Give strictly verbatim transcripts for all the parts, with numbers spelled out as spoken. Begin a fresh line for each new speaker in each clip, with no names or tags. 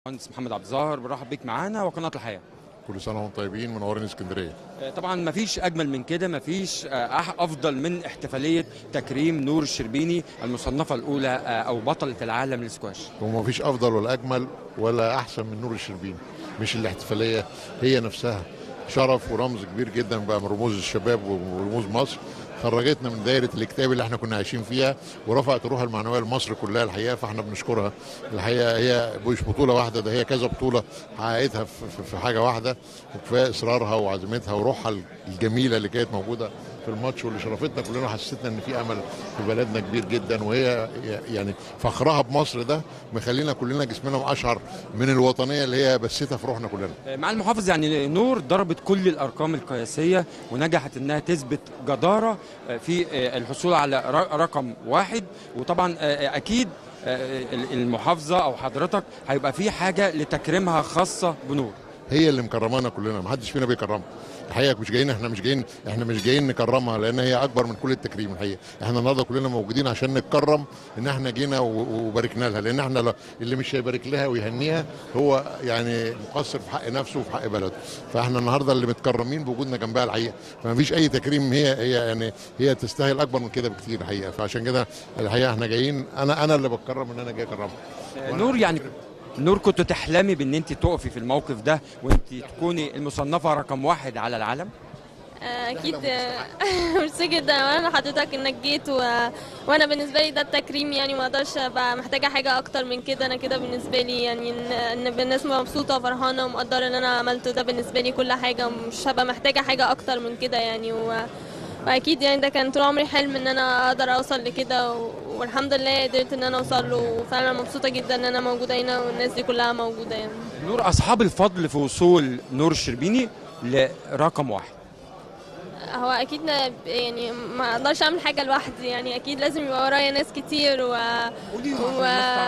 مهندس محمد عبد الظاهر، برحب بيك معانا وقناه الحياه.
كل سنه وانتم طيبين، منورين اسكندريه.
طبعا مفيش اجمل من كده، مفيش افضل من احتفاليه تكريم نور الشربيني المصنفه الاولى او بطله العالم للسكواش.
ومفيش افضل ولا اجمل ولا احسن من نور الشربيني. مش الاحتفاليه هي نفسها شرف ورمز كبير جدا بقى من رموز الشباب ورموز مصر، خرجتنا من دايره الاكتئاب اللي احنا كنا عايشين فيها ورفعت روحها المعنويه لمصر كلها الحقيقه، فاحنا بنشكرها. الحقيقه هي مش بطوله واحده، ده هي كذا بطوله حققتها في حاجه واحده، وكفايه اصرارها وعزيمتها وروحها الجميله اللي كانت موجوده في الماتش واللي شرفتنا كلنا وحسستنا ان في امل في بلدنا كبير جدا، وهي يعني فخرها بمصر ده مخلينا كلنا جسمنا مقشعر من الوطنيه اللي هي بثتها في روحنا كلنا.
مع المحافظ يعني نور ضربت كل الارقام القياسيه ونجحت انها تثبت جداره في الحصول على رقم واحد، وطبعا اكيد المحافظه او حضرتك هيبقى في حاجه لتكريمها خاصه بنور.
هي اللي مكرمانا كلنا، ما حدش فينا بيكرمها الحقيقه. مش جايين احنا مش جايين احنا مش جايين نكرمها لان هي اكبر من كل التكريم الحقيقه. احنا النهارده كلنا موجودين عشان نتكرم ان احنا جينا وباركنا لها، لان احنا اللي مش هيبارك لها ويهنيها هو يعني مقصر في حق نفسه وفي حق بلده. فاحنا النهارده اللي متكرمين بوجودنا جنبها الحقيقه، فما فيش اي تكريم. هي هي يعني هي تستاهل اكبر من كده بكتير الحقيقه. فعشان كده الحقيقه احنا جايين، انا انا اللي بتكرم ان انا جاي اكرمها.
نور يعني نور كنت تحلمي بان انت تقفي في الموقف ده وانت تكوني المصنفه رقم واحد على العالم؟
اكيد. ميرسي جدا وانا حضرتك انك جيت و... وانا بالنسبه لي ده التكريم، يعني ما اقدرش ابقى محتاجه حاجه اكتر من كده. انا كده بالنسبه لي يعني ان ان الناس مبسوطه وفرحانه ومقدره ان انا عملته، ده بالنسبه لي كل حاجه، مش هبقى محتاجه حاجه اكتر من كده يعني. و... واكيد يعني ده كان طول عمري حلم ان انا اقدر اوصل لكده، و... والحمد لله قدرت ان انا اوصل له، وفعلا مبسوطه جدا ان انا موجوده هنا والناس دي كلها موجوده يعني.
نور، اصحاب الفضل في وصول نور الشربيني لرقم واحد.
هو اكيد يعني ما اقدرش اعمل حاجه لوحدي، يعني اكيد لازم يبقى ورايا ناس كتير. و, و...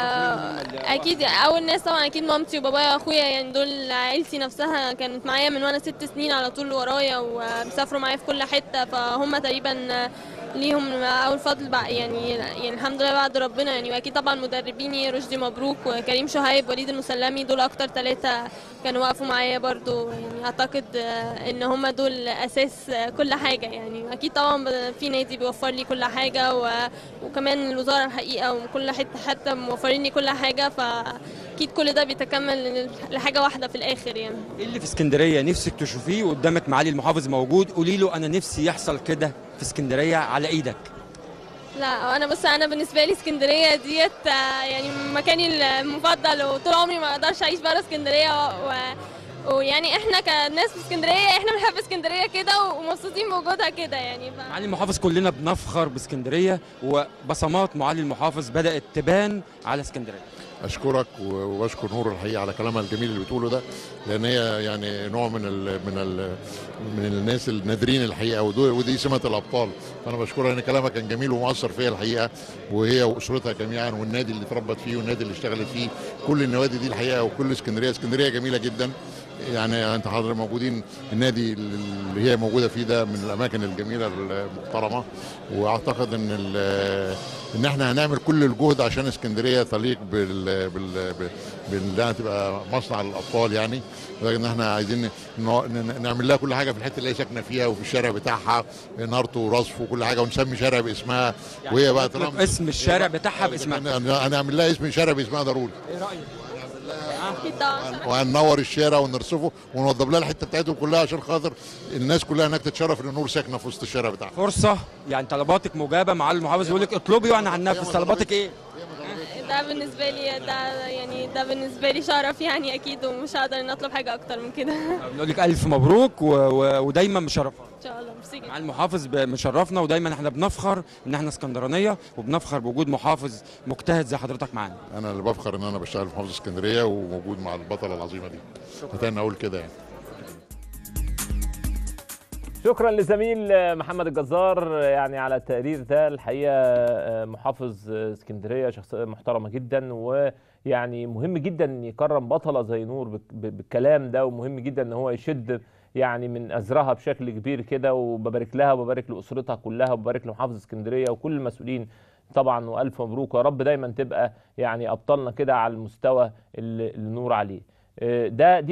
اكيد اول ناس طبعا اكيد مامتي وبابايا واخويا، يعني دول عيلتي نفسها كانت معايا من وانا ست سنين على طول ورايا، وبيسافروا معايا في كل حته، فهم تقريبا ليهم اول فضل بقى يعني يعني الحمد لله بعد ربنا يعني. واكيد طبعا مدربيني رشدي مبروك وكريم شهيب وليد المسلمي، دول اكتر ثلاثه كانوا واقفوا معايا برضو، يعني اعتقد ان هم دول اساس كل حاجه يعني. اكيد طبعا في نادي بيوفر لي كل حاجه، و... وكمان الوزاره الحقيقه وكل حته حتى موفرين لي كل حاجه، فاكيد كل ده بيتكمل لحاجه واحده في الاخر يعني.
ايه اللي في اسكندريه نفسك تشوفيه قدامك معالي المحافظ موجود؟ قولي له انا نفسي يحصل كده في اسكندريه على ايدك.
لا انا بص، انا بالنسبه لي اسكندريه ديت يعني مكاني المفضل، وطول عمري ما اقدرش اعيش بره اسكندريه. و... ويعني احنا كناس في اسكندريه احنا بنحب اسكندريه كده ومبسوطين بوجودها كده يعني. ف...
معالي المحافظ كلنا بنفخر باسكندريه، وبصمات معالي المحافظ بدات تبان على اسكندريه.
اشكرك وبشكر نور الحقيقه على كلامها الجميل اللي بتقوله ده، لان هي يعني نوع من ال من ال من الناس النادرين الحقيقه، ودي سمه الابطال. فانا بشكرها ان كلامها كان جميل ومؤثر فيها الحقيقه، وهي واسرتها جميعا والنادي اللي اتربت فيه والنادي اللي اشتغلت فيه، كل النوادي دي الحقيقه وكل اسكندريه. اسكندريه جميله جدا يعني. انت حضرتك موجودين، النادي اللي هي موجوده فيه ده من الاماكن الجميله المحترمه، واعتقد ان ان احنا هنعمل كل الجهد عشان اسكندريه تليق بال بال بانها تبقى مصنع للابطال يعني. لكن احنا عايزين نعمل لها كل حاجه في الحته اللي هي ساكنه فيها وفي الشارع بتاعها، نارته ورصفه وكل حاجه، ونسمي شارع باسمها.
يعني
وهي بقى
طالما اسم الشارع بتاعها باسمها،
هنعمل لها اسم شارع باسمها ضروري.
ايه رايك؟
وهننور الشارع ونرصفه ونوضب لها الحته بتاعتهم كلها عشان خاطر الناس كلها هناك تتشرف ان نور ساكنه في وسط الشارع بتاعها.
فرصه يعني طلباتك مجابه، معالي المحافظ يقول لك اطلبي وانا هننفذ. طلباتك ايه؟
ده بالنسبه لي ده يعني ده بالنسبه لي شرف يعني اكيد، ومش هقدر ان اطلب حاجه اكتر من كده.
بنقول لك الف مبروك و... و... ودايما مشرفه
ان شاء الله. ميرسي جدا.
معالي المحافظ مشرفنا، ودايما احنا بنفخر ان احنا اسكندرانيه، وبنفخر بوجود محافظ مجتهد زي حضرتك معانا.
انا اللي بفخر ان انا بشتغل في محافظه اسكندريه وموجود مع البطله العظيمه دي. اتمنى اقول كده يعني.
شكرا لزميل محمد الجزار يعني على التقرير ده. الحقيقه محافظ اسكندريه شخصيه محترمه جدا، ويعني مهم جدا ان يكرم بطله زي نور بالكلام ده، ومهم جدا ان هو يشد يعني من ازرها بشكل كبير كده. وببارك لها وببارك لاسرتها كلها، وببارك لمحافظ اسكندريه وكل المسؤولين طبعا والف مبروك، ويا رب دايما تبقى يعني ابطالنا كده على المستوى اللي اللي نور عليه. آه، ده